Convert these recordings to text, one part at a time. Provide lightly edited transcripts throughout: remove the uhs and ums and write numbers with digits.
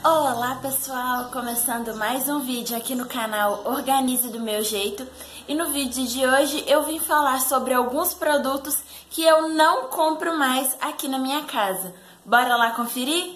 Olá pessoal, começando mais um vídeo aqui no canal Organize do Meu Jeito. E no vídeo de hoje eu vim falar sobre alguns produtos que eu não compro mais aqui na minha casa. Bora lá conferir?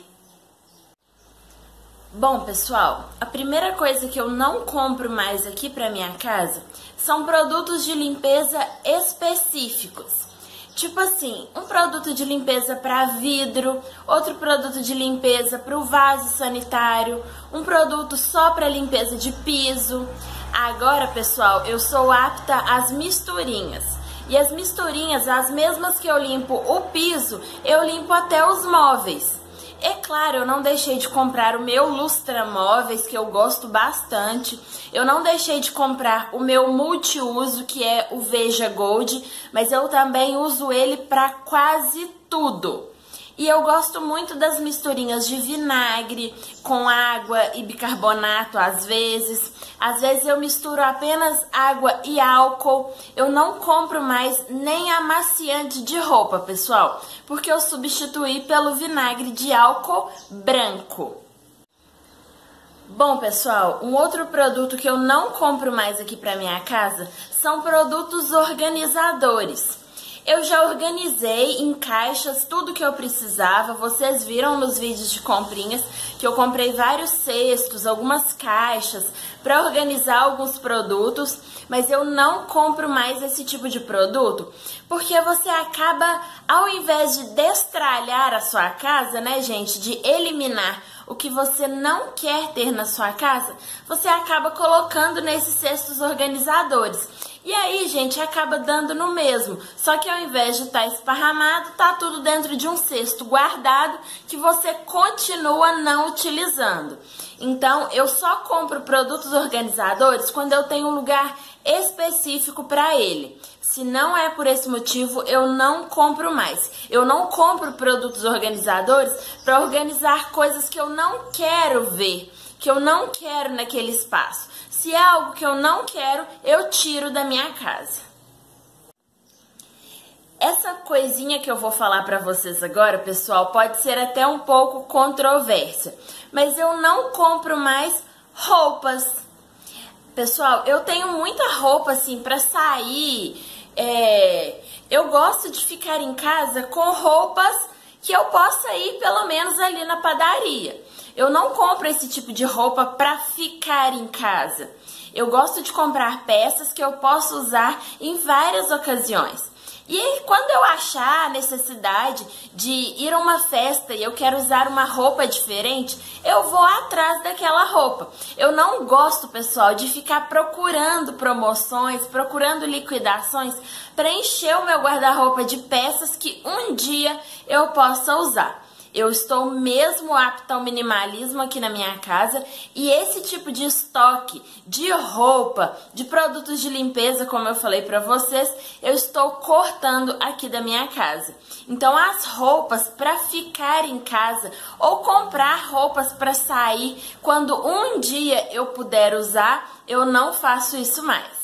Bom pessoal, a primeira coisa que eu não compro mais aqui pra minha casa são produtos de limpeza específicos. Tipo assim, um produto de limpeza para vidro, outro produto de limpeza para o vaso sanitário, um produto só para limpeza de piso. Agora, pessoal, eu sou apta às misturinhas. E as misturinhas, as mesmas que eu limpo o piso, eu limpo até os móveis. É claro, eu não deixei de comprar o meu lustramóveis, que eu gosto bastante. Eu não deixei de comprar o meu multiuso, que é o Veja Gold, mas eu também uso ele para quase tudo. E eu gosto muito das misturinhas de vinagre com água e bicarbonato às vezes. Às vezes eu misturo apenas água e álcool. Eu não compro mais nem amaciante de roupa, pessoal, porque eu substituí pelo vinagre de álcool branco. Bom, pessoal, um outro produto que eu não compro mais aqui para minha casa são produtos organizadores. Eu já organizei em caixas tudo que eu precisava. Vocês viram nos vídeos de comprinhas que eu comprei vários cestos, algumas caixas para organizar alguns produtos, mas eu não compro mais esse tipo de produto, porque você acaba, ao invés de destralhar a sua casa, né, gente, de eliminar o que você não quer ter na sua casa, você acaba colocando nesses cestos organizadores. E aí, gente, acaba dando no mesmo. Só que ao invés de estar esparramado, tá tudo dentro de um cesto guardado que você continua não utilizando. Então, eu só compro produtos organizadores quando eu tenho um lugar específico para ele. Se não é por esse motivo, eu não compro mais. Eu não compro produtos organizadores para organizar coisas que eu não quero ver, que eu não quero naquele espaço. Se é algo que eu não quero, eu tiro da minha casa. Essa coisinha que eu vou falar para vocês agora, pessoal, pode ser até um pouco controversa, mas eu não compro mais roupas. Pessoal, eu tenho muita roupa assim para sair. Eu gosto de ficar em casa com roupas que eu possa ir pelo menos ali na padaria. Eu não compro esse tipo de roupa para ficar em casa. Eu gosto de comprar peças que eu posso usar em várias ocasiões. E aí, quando eu achar a necessidade de ir a uma festa e eu quero usar uma roupa diferente, eu vou atrás daquela roupa. Eu não gosto, pessoal, de ficar procurando promoções, procurando liquidações para encher o meu guarda-roupa de peças que um dia eu possa usar. Eu estou mesmo apta ao minimalismo aqui na minha casa e esse tipo de estoque de roupa, de produtos de limpeza, como eu falei para vocês, eu estou cortando aqui da minha casa. Então as roupas para ficar em casa ou comprar roupas para sair, quando um dia eu puder usar, eu não faço isso mais.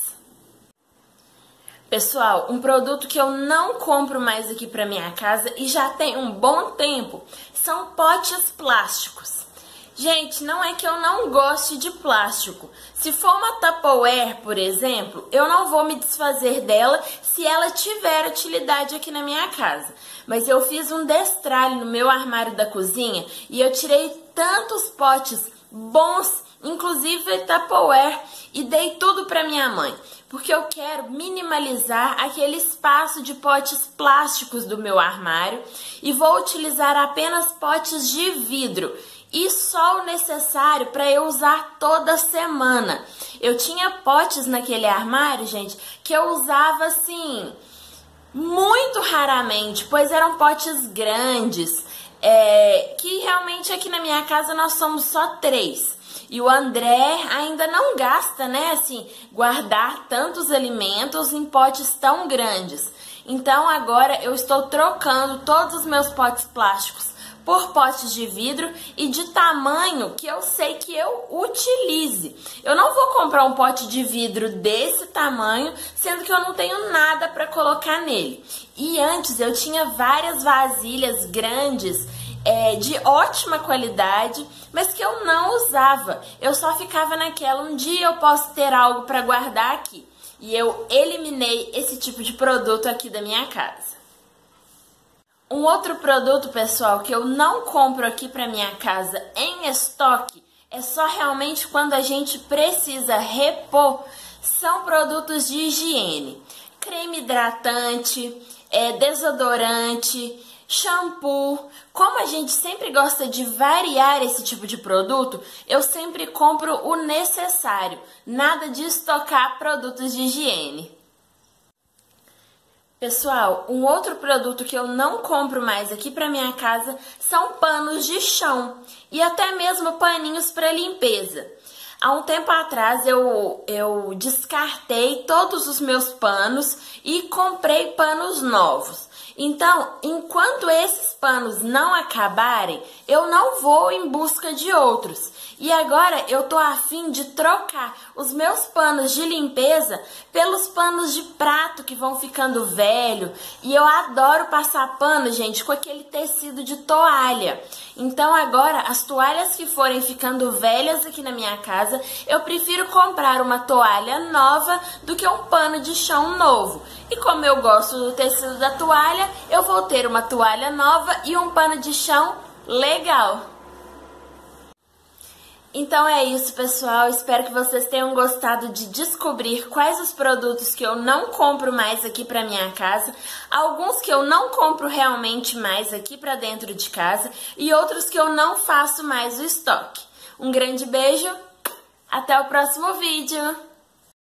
Pessoal, um produto que eu não compro mais aqui para minha casa e já tem um bom tempo são potes plásticos. Gente, não é que eu não goste de plástico. Se for uma Tupperware, por exemplo, eu não vou me desfazer dela se ela tiver utilidade aqui na minha casa. Mas eu fiz um destralhe no meu armário da cozinha e eu tirei tantos potes bons, inclusive Tupperware, e dei tudo para minha mãe, porque eu quero minimalizar aquele espaço de potes plásticos do meu armário e vou utilizar apenas potes de vidro e só o necessário para eu usar toda semana. Eu tinha potes naquele armário, gente, que eu usava assim muito raramente, pois eram potes grandes, que realmente aqui na minha casa nós somos só 3. E o André ainda não gasta, né, assim, guardar tantos alimentos em potes tão grandes. Então agora eu estou trocando todos os meus potes plásticos por potes de vidro e de tamanho que eu sei que eu utilize. Eu não vou comprar um pote de vidro desse tamanho, sendo que eu não tenho nada para colocar nele. E antes eu tinha várias vasilhas grandes de ótima qualidade, mas que eu não usava. Eu só ficava naquela, um dia eu posso ter algo para guardar aqui. E eu eliminei esse tipo de produto aqui da minha casa. Um outro produto, pessoal, que eu não compro aqui para minha casa em estoque, é só realmente quando a gente precisa repor, são produtos de higiene. Creme hidratante, desodorante, shampoo. Como a gente sempre gosta de variar esse tipo de produto, eu sempre compro o necessário, nada de estocar produtos de higiene. Pessoal, um outro produto que eu não compro mais aqui para minha casa são panos de chão e até mesmo paninhos para limpeza. Há um tempo atrás eu descartei todos os meus panos e comprei panos novos. Então, enquanto esses panos não acabarem, eu não vou em busca de outros. E agora eu tô a fim de trocar os meus panos de limpeza pelos panos de prato que vão ficando velho. E eu adoro passar pano, gente, com aquele tecido de toalha. Então agora, as toalhas que forem ficando velhas aqui na minha casa, eu prefiro comprar uma toalha nova do que um pano de chão novo. E como eu gosto do tecido da toalha, eu vou ter uma toalha nova e um pano de chão legal. Então é isso, pessoal. Espero que vocês tenham gostado de descobrir quais os produtos que eu não compro mais aqui para minha casa, alguns que eu não compro realmente mais aqui para dentro de casa e outros que eu não faço mais o estoque. Um grande beijo, até o próximo vídeo!